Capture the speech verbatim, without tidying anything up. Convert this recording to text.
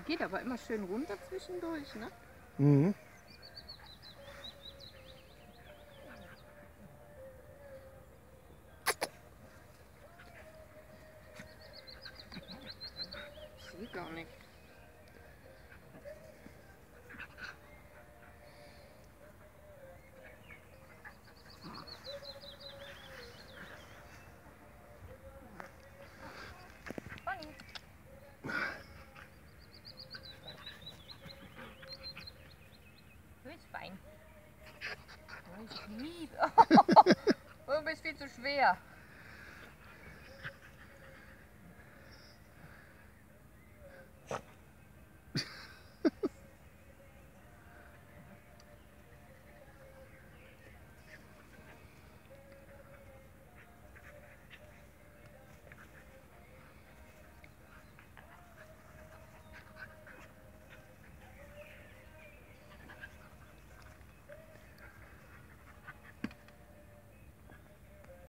Die geht aber immer schön runter zwischendurch, ne? Mhm. Ich sehe gar nicht. Du bist fein. Oh, ich liebe. Du bist viel zu schwer.